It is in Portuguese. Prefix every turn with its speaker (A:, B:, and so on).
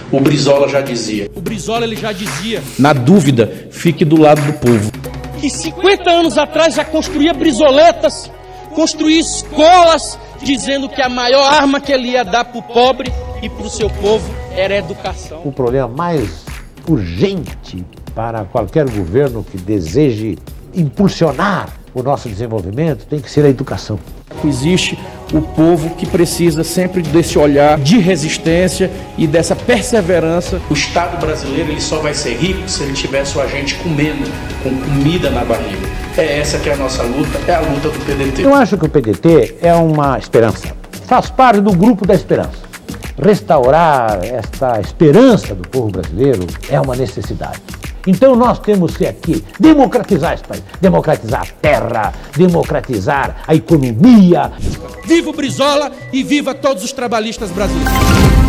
A: O Brizola já dizia.
B: O Brizola ele já dizia.
A: Na dúvida, fique do lado do povo.
B: Que 50 anos atrás já construía brisoletas, construía escolas, dizendo que a maior arma que ele ia dar para o pobre e para o seu povo era a educação.
C: O problema mais urgente para qualquer governo que deseje impulsionar o nosso desenvolvimento tem que ser a educação.
A: Existe o povo que precisa sempre desse olhar de resistência e dessa perseverança. O Estado brasileiro ele só vai ser rico se ele tiver sua gente comendo, com comida na barriga. É essa que é a nossa luta, é a luta do PDT.
C: Eu acho que o PDT é uma esperança, faz parte do grupo da esperança. Restaurar esta esperança do povo brasileiro é uma necessidade. Então nós temos que aqui democratizar esse país, democratizar a terra, democratizar a economia.
B: Viva o Brizola e viva todos os trabalhistas brasileiros!